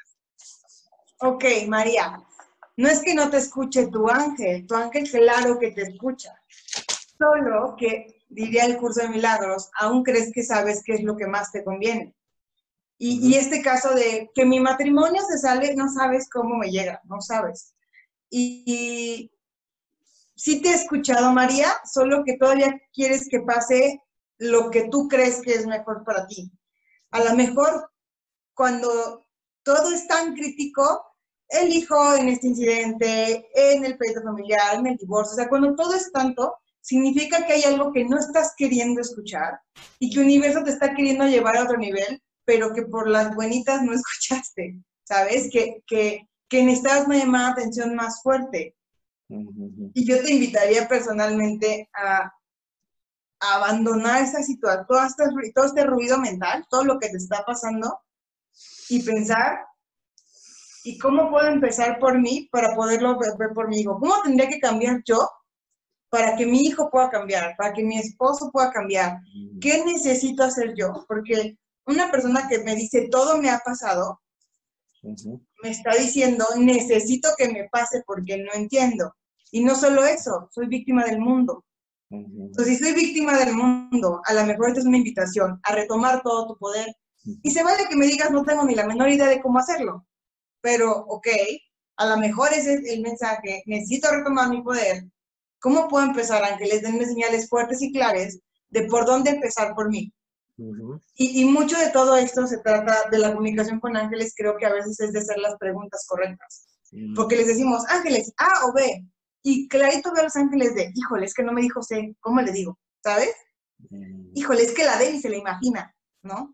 Ok, María, no es que no te escuche tu ángel, tu ángel claro que te escucha. Solo que, diría el curso de milagros, aún crees que sabes qué es lo que más te conviene. Y, uh-huh. y este caso de que mi matrimonio se sale, no sabes cómo me llega, no sabes. Y, y sí te he escuchado, María, solo que todavía quieres que pase lo que tú crees que es mejor para ti. A lo mejor cuando todo es tan crítico, el hijo en este incidente, en el pleito familiar, en el divorcio, o sea, cuando todo es tanto, significa que hay algo que no estás queriendo escuchar y que el universo te está queriendo llevar a otro nivel, pero que por las buenitas no escuchaste, ¿sabes? Que, que, que necesitas una llamada de atención más fuerte. Uh-huh. Y yo te invitaría personalmente a, a abandonar esa situación, todo este, todo este ruido mental, todo lo que te está pasando, y pensar, ¿y cómo puedo empezar por mí para poderlo ver, ver por mi hijo? ¿Cómo tendría que cambiar yo para que mi hijo pueda cambiar, para que mi esposo pueda cambiar? ¿Qué necesito hacer yo? Porque una persona que me dice, todo me ha pasado, uh-huh. me está diciendo, necesito que me pase porque no entiendo. Y no solo eso, soy víctima del mundo. Uh-huh. Entonces, si soy víctima del mundo, a lo mejor esta es una invitación a retomar todo tu poder. Y se vale que me digas, no tengo ni la menor idea de cómo hacerlo. Pero, ok, a lo mejor ese es el mensaje, necesito retomar mi poder. ¿Cómo puedo empezar, ángeles? Denme señales fuertes y claras de por dónde empezar por mí. Uh-huh. y, y mucho de todo esto se trata de la comunicación con ángeles, creo que a veces es de hacer las preguntas correctas. Uh-huh. Porque les decimos, ángeles, A o B. Y clarito veo a los ángeles de, híjole, es que no me dijo C, ¿cómo le digo? ¿Sabes? Uh-huh. Híjole, es que la D ni se la imagina, ¿no?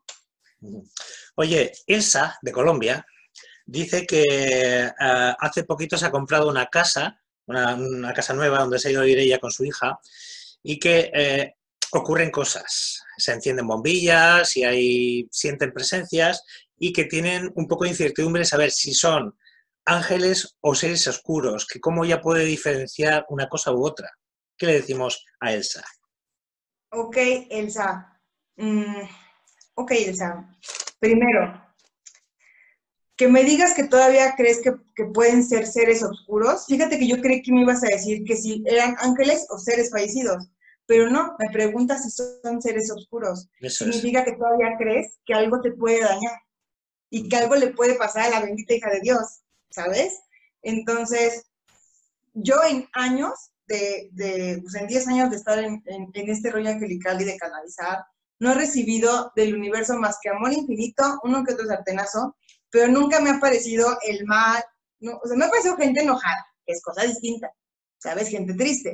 Oye, Elsa, de Colombia, dice que uh, hace poquito se ha comprado una casa, una, una casa nueva donde se ha ido a vivir ella con su hija, y que eh, ocurren cosas. Se encienden bombillas y hay, sienten presencias y que tienen un poco de incertidumbre saber si son ángeles o seres oscuros, que cómo ella puede diferenciar una cosa u otra. ¿Qué le decimos a Elsa? Ok, Elsa. Mm. Ok, Elsa, primero, que me digas que todavía crees que, que pueden ser seres oscuros. Fíjate que yo creí que me ibas a decir que si eran ángeles o seres fallecidos, pero no, me preguntas si son seres oscuros. Eso significa es. Que todavía crees que algo te puede dañar y que algo le puede pasar a la bendita hija de Dios, ¿sabes? Entonces, yo en años, de, de pues en diez años de estar en, en, en este rollo angelical y de canalizar, no he recibido del universo más que amor infinito, uno que otro sartenazo, pero nunca me ha parecido el mal, no, o sea, me ha parecido gente enojada, que es cosa distinta, ¿sabes? Gente triste,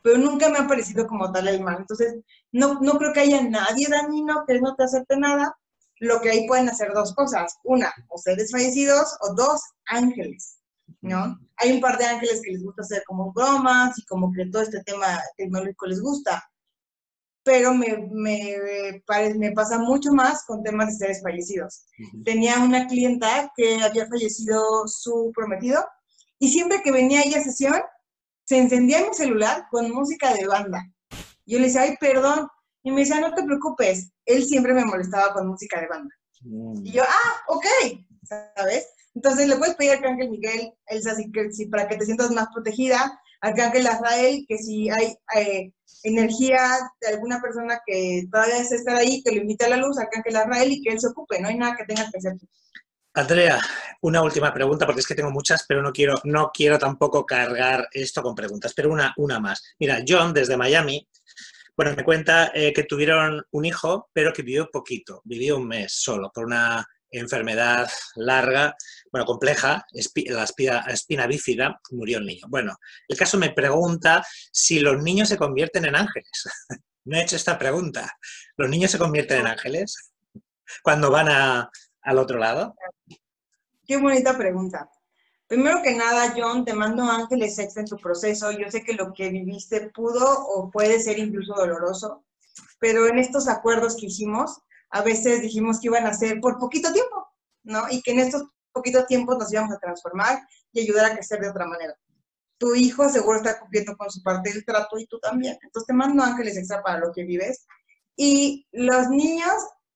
pero nunca me ha parecido como tal el mal. Entonces, no, no creo que haya nadie dañino que no te acepte nada. Lo que ahí pueden hacer dos cosas. Una, o seres fallecidos, o dos, ángeles, ¿no? Hay un par de ángeles que les gusta hacer como bromas y como que todo este tema tecnológico les gusta, pero me, me, me pasa mucho más con temas de seres fallecidos. Uh-huh. Tenía una clienta que había fallecido su prometido y siempre que venía ella a sesión, se encendía mi celular con música de banda. Yo le decía, ay, perdón, y me decía, no te preocupes, él siempre me molestaba con música de banda. Uh-huh. Y yo, ah, ok, ¿sabes? Entonces le puedes pedir al Arcángel Miguel, Elsa, si, si, para que te sientas más protegida, Arcángel Azrael, que si hay eh, energía de alguna persona que todavía desea estar ahí, que lo invite a la luz, Arcángel Azrael, y que él se ocupe, no hay nada que tengas que hacer. Andrea, una última pregunta, porque es que tengo muchas, pero no quiero, no quiero tampoco cargar esto con preguntas, pero una, una más. Mira, John, desde Miami, bueno, me cuenta eh, que tuvieron un hijo, pero que vivió poquito, vivió un mes solo, por una enfermedad larga, bueno, compleja, la espina, espina bífida, murió el niño. Bueno, el caso me pregunta si los niños se convierten en ángeles. Me he hecho esta pregunta. ¿Los niños se convierten en ángeles cuando van a, al otro lado? Qué bonita pregunta. Primero que nada, John, te mando ángeles extra en tu proceso. Yo sé que lo que viviste pudo o puede ser incluso doloroso, pero en estos acuerdos que hicimos, a veces dijimos que iban a ser por poquito tiempo, ¿no? Y que en estos poquitos tiempos nos íbamos a transformar y ayudar a crecer de otra manera. Tu hijo seguro está cumpliendo con su parte del trato y tú también. Entonces te mando ángeles extra para lo que vives. Y los niños,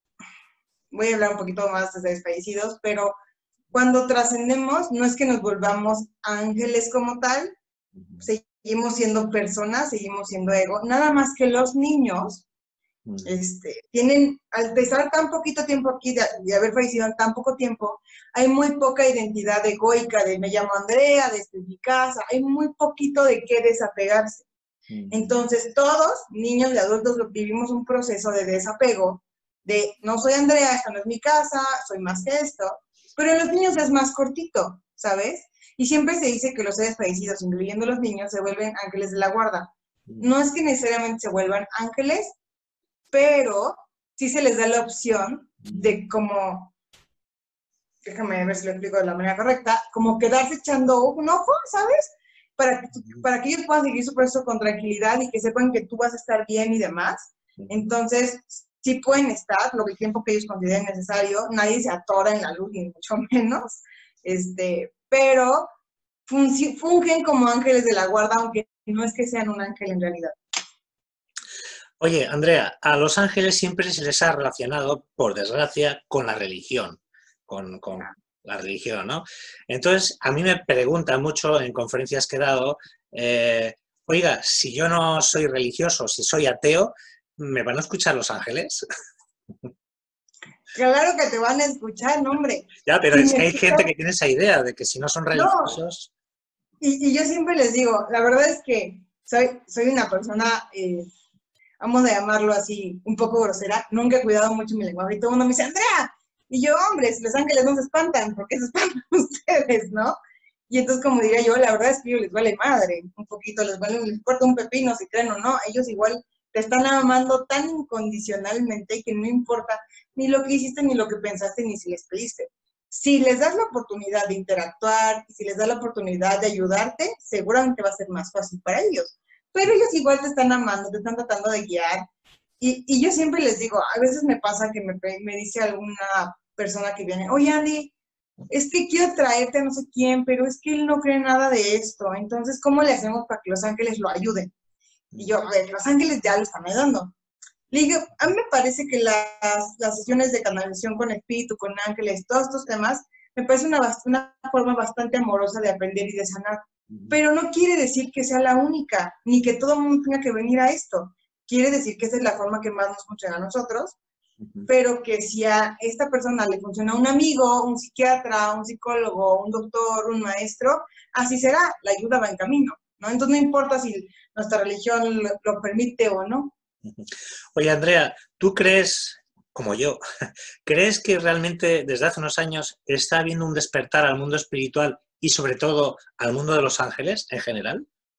voy a hablar un poquito más de seres fallecidos, pero cuando trascendemos, no es que nos volvamos ángeles como tal, seguimos siendo personas, seguimos siendo ego, nada más que los niños este, tienen, al pesar tan poquito tiempo aquí, de, de haber fallecido en tan poco tiempo, hay muy poca identidad egoica de me llamo Andrea, de esta es mi casa, hay muy poquito de qué desapegarse. Entonces, todos, niños y adultos, vivimos un proceso de desapego, de no soy Andrea, esta no es mi casa, soy más que esto, pero en los niños es más cortito, ¿sabes? Y siempre se dice que los seres fallecidos, incluyendo los niños, se vuelven ángeles de la guarda. No es que necesariamente se vuelvan ángeles, pero sí se les da la opción de como, déjame ver si lo explico de la manera correcta, como quedarse echando un ojo, ¿sabes? Para que, para que ellos puedan seguir su proceso con tranquilidad y que sepan que tú vas a estar bien y demás. Entonces, sí pueden estar lo que el tiempo que ellos consideren necesario, nadie se atora en la luz, ni mucho menos, este, pero fungen como ángeles de la guarda, aunque no es que sean un ángel en realidad. Oye, Andrea, a los ángeles siempre se les ha relacionado, por desgracia, con la religión, con, con la religión, ¿no? Entonces, a mí me preguntan mucho en conferencias que he dado, eh, oiga, si yo no soy religioso, si soy ateo, ¿me van a escuchar los ángeles? Claro que te van a escuchar, no, hombre. Ya, pero si es que hay escuchas... gente que tiene esa idea de que si no son religiosos... No. Y, y yo siempre les digo, la verdad es que soy, soy una persona... Eh, vamos a llamarlo así, un poco grosera, nunca he cuidado mucho mi lenguaje y todo el mundo me dice, Andrea, y yo, hombre, si los ángeles no se espantan, ¿por qué se espantan ustedes, no? Y entonces, como diría yo, la verdad es que a ellos les vale madre, un poquito, les vale, les importa un pepino si creen o no, ellos igual te están amando tan incondicionalmente que no importa ni lo que hiciste, ni lo que pensaste, ni si les pediste. Si les das la oportunidad de interactuar, y si les das la oportunidad de ayudarte, seguramente va a ser más fácil para ellos. Pero ellos igual te están amando, te están tratando de guiar. Y, y yo siempre les digo, a veces me pasa que me, me dice alguna persona que viene, oye, Andy, es que quiero traerte a no sé quién, pero es que él no cree nada de esto. Entonces, ¿cómo le hacemos para que los ángeles lo ayuden? Y yo, a ver, los ángeles ya lo están ayudando. Le digo, a mí me parece que las, las sesiones de canalización con espíritu, con ángeles, todos estos temas, me parece una, una forma bastante amorosa de aprender y de sanar. Pero no quiere decir que sea la única, ni que todo el mundo tenga que venir a esto. Quiere decir que esa es la forma que más nos funciona a nosotros, uh-huh. Pero que si a esta persona le funciona un amigo, un psiquiatra, un psicólogo, un doctor, un maestro, así será, la ayuda va en camino, ¿no? Entonces no importa si nuestra religión lo, lo permite o no. Uh-huh. Oye, Andrea, ¿tú crees, como yo, crees que realmente desde hace unos años está habiendo un despertar al mundo espiritual y sobre todo al mundo de los ángeles en general?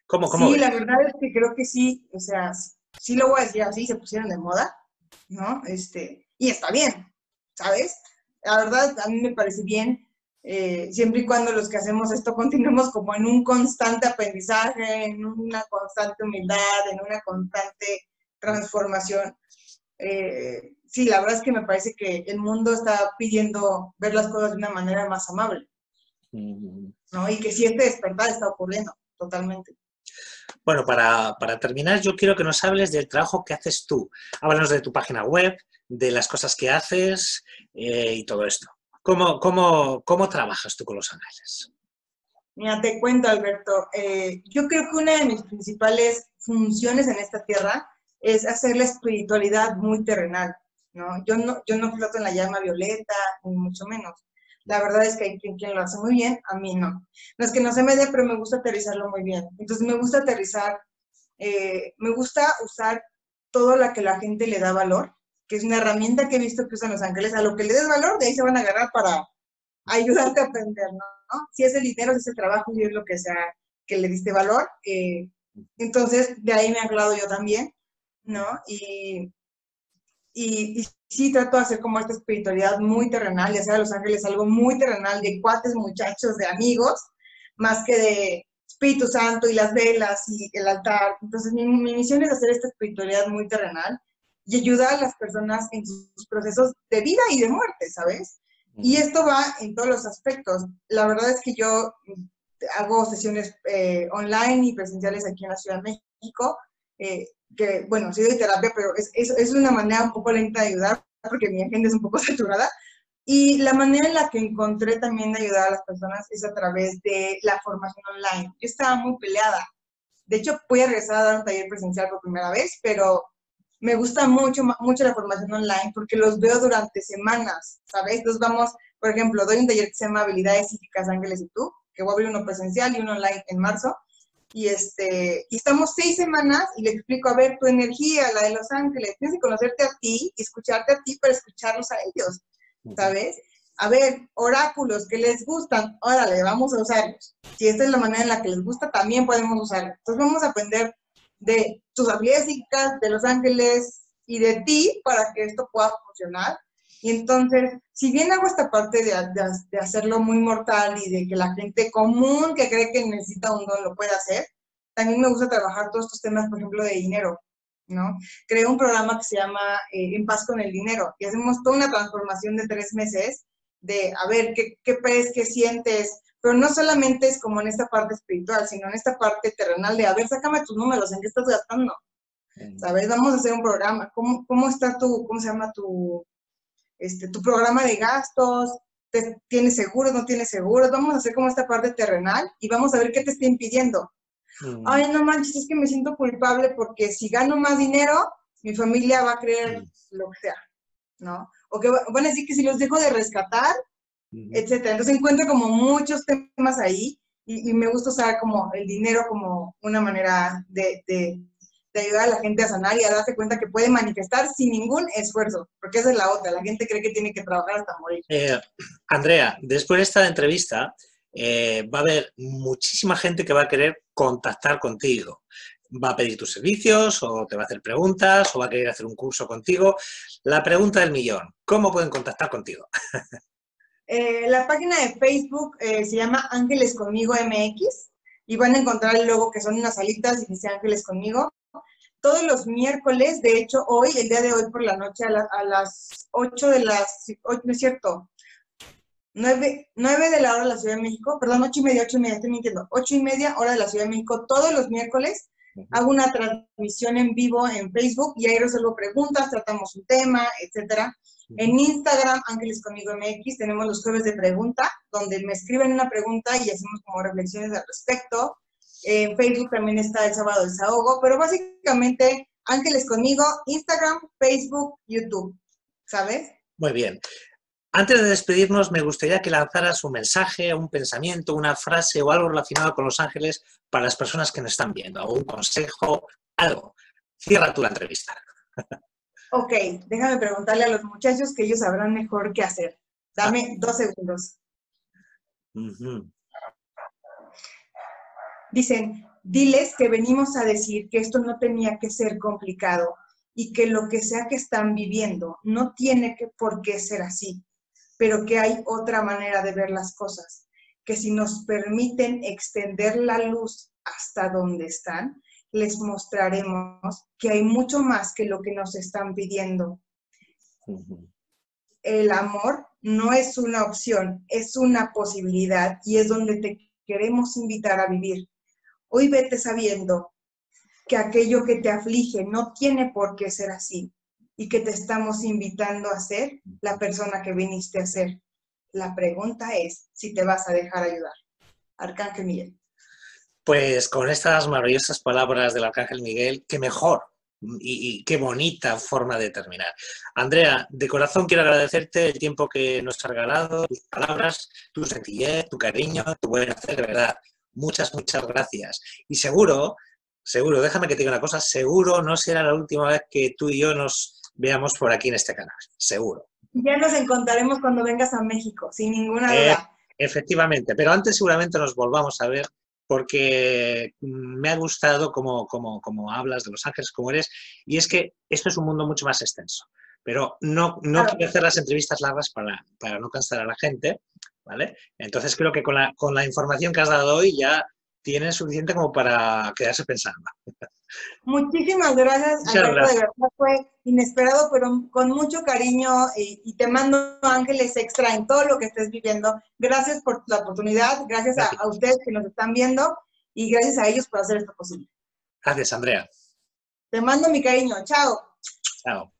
¿Cómo, cómo Sí, ves? la verdad es que creo que sí, o sea, sí lo voy a decir así, se pusieron de moda, ¿no? Este, y está bien, ¿sabes? La verdad, a mí me parece bien, eh, siempre y cuando los que hacemos esto continuemos como en un constante aprendizaje, en una constante humildad, en una constante transformación. Eh, sí, la verdad es que me parece que el mundo está pidiendo ver las cosas de una manera más amable, Mm. ¿no? Y que sí, este despertar está ocurriendo totalmente. Bueno, para, para terminar, yo quiero que nos hables del trabajo que haces tú. Háblanos de tu página web, de las cosas que haces eh, y todo esto. ¿Cómo, cómo, cómo trabajas tú con los ángeles? Mira, te cuento, Alberto, eh, yo creo que una de mis principales funciones en esta tierra es hacer la espiritualidad muy terrenal, ¿no? Yo no, yo no floto en la llama violeta, ni mucho menos. La verdad es que hay quien, quien lo hace muy bien, a mí no. No es que no se me dé, pero me gusta aterrizarlo muy bien. Entonces me gusta aterrizar, eh, me gusta usar todo lo que la gente le da valor, que es una herramienta que he visto que usan los ángeles. A lo que le des valor, de ahí se van a agarrar para ayudarte a aprender, ¿no? Si es el dinero, si es el trabajo, si es lo que sea que le diste valor. Eh, entonces, de ahí me he anclado yo también, ¿no? Y, y, y sí trato de hacer como esta espiritualidad muy terrenal, ya sea de Los Ángeles algo muy terrenal, de cuates, muchachos, de amigos, más que de Espíritu Santo y las velas y el altar. Entonces, mi, mi misión es hacer esta espiritualidad muy terrenal y ayudar a las personas en sus procesos de vida y de muerte, ¿sabes? Y esto va en todos los aspectos. La verdad es que yo hago sesiones eh, online y presenciales aquí en la Ciudad de México, eh, que, bueno, sí doy terapia, pero es, es, es una manera un poco lenta de ayudar porque mi agenda es un poco saturada. Y la manera en la que encontré también de ayudar a las personas es a través de la formación online. Yo estaba muy peleada. De hecho, voy a regresar a dar un taller presencial por primera vez, pero me gusta mucho, mucho la formación online porque los veo durante semanas, ¿sabes? Entonces vamos, por ejemplo, doy un taller que se llama Habilidades Psíquicas, Ángeles y tú, que voy a abrir uno presencial y uno online en marzo. Y, este, y estamos seis semanas y le explico, a ver, tu energía, la de los ángeles, tienes que conocerte a ti, escucharte a ti para escucharlos a ellos, ¿sabes? A ver, oráculos que les gustan, órale, vamos a usarlos. Si esta es la manera en la que les gusta, también podemos usarlos. Entonces vamos a aprender de tus habilidades psíquicas, de los ángeles y de ti para que esto pueda funcionar. Y entonces, si bien hago esta parte de, de, de hacerlo muy mortal y de que la gente común que cree que necesita un don lo pueda hacer, también me gusta trabajar todos estos temas, por ejemplo, de dinero, ¿no? Creo un programa que se llama eh, En Paz con el Dinero y hacemos toda una transformación de tres meses de, a ver, ¿qué, qué ves, qué sientes? Pero no solamente es como en esta parte espiritual, sino en esta parte terrenal de, a ver, sácame tus números, ¿en qué estás gastando? ¿Sabes? Vamos a hacer un programa. ¿Cómo, cómo está tu, cómo se llama tu, este, tu programa de gastos? ¿Te, ¿Tienes seguros, no tienes seguros? Vamos a hacer como esta parte terrenal y vamos a ver qué te está impidiendo. Mm. Ay, no manches, es que me siento culpable porque si gano más dinero, mi familia va a creer mm. lo que sea, ¿no? O que van a decir que si los dejo de rescatar, uh-huh. etcétera. Entonces encuentro como muchos temas ahí y, y me gusta usar como el dinero como una manera de, de, de ayudar a la gente a sanar y a darse cuenta que puede manifestar sin ningún esfuerzo, porque esa es la otra, la gente cree que tiene que trabajar hasta morir. Eh, Andrea, después de esta entrevista eh, va a haber muchísima gente que va a querer contactar contigo. Va a pedir tus servicios o te va a hacer preguntas o va a querer hacer un curso contigo. La pregunta del millón, ¿cómo pueden contactar contigo? Eh, la página de Facebook eh, se llama Ángeles Conmigo M X y van a encontrar el logo que son unas alitas y dice Ángeles Conmigo. Todos los miércoles, de hecho hoy, el día de hoy por la noche a, la, a las ocho de las, ocho, no es cierto, nueve, nueve de la hora de la Ciudad de México, perdón, ocho y media, ocho y media, estoy mintiendo, ocho y media hora de la Ciudad de México, todos los miércoles uh-huh. hago una transmisión en vivo en Facebook y ahí resuelvo preguntas, tratamos un tema, etcétera. Uh-huh. En Instagram, Ángeles Conmigo M X, tenemos los jueves de pregunta, donde me escriben una pregunta y hacemos como reflexiones al respecto. En Facebook también está el sábado desahogo, pero básicamente Ángeles Conmigo, Instagram, Facebook, YouTube, ¿sabes? Muy bien. Antes de despedirnos, me gustaría que lanzaras un mensaje, un pensamiento, una frase o algo relacionado con los ángeles para las personas que nos están viendo, o un consejo, algo. Cierra tú la entrevista. Ok, déjame preguntarle a los muchachos que ellos sabrán mejor qué hacer. Dame ah. dos segundos. Uh-huh. Dicen, diles que venimos a decir que esto no tenía que ser complicado y que lo que sea que están viviendo no tiene que, por qué ser así, pero que hay otra manera de ver las cosas, que si nos permiten extender la luz hasta donde están, les mostraremos que hay mucho más que lo que nos están pidiendo. Uh-huh. El amor no es una opción, es una posibilidad y es donde te queremos invitar a vivir. Hoy vete sabiendo que aquello que te aflige no tiene por qué ser así y que te estamos invitando a ser la persona que viniste a ser. La pregunta es si te vas a dejar ayudar. Arcángel Miguel. Pues con estas maravillosas palabras del Arcángel Miguel, qué mejor y, y qué bonita forma de terminar. Andrea, de corazón quiero agradecerte el tiempo que nos has regalado, tus palabras, tu sencillez, tu cariño, tu buen hacer, de verdad. Muchas, muchas gracias. Y seguro, seguro, déjame que te diga una cosa, seguro no será la última vez que tú y yo nos veamos por aquí en este canal, seguro. Ya nos encontraremos cuando vengas a México, sin ninguna Eh, duda. efectivamente, pero antes seguramente nos volvamos a ver porque me ha gustado cómo, cómo, cómo hablas de Los Ángeles, cómo eres, y es que esto es un mundo mucho más extenso. Pero no, no claro. quiero hacer las entrevistas largas para, para no cansar a la gente, ¿vale? Entonces creo que con la, con la información que has dado hoy ya tienes suficiente como para quedarse pensando. Muchísimas gracias, Muchas Alberto, gracias. de verdad fue inesperado, pero con mucho cariño y, y te mando ángeles extra en todo lo que estés viviendo. Gracias por la oportunidad, gracias, gracias. A, a ustedes que nos están viendo y gracias a ellos por hacer esto posible. Gracias, Andrea. Te mando mi cariño, chao. Chao.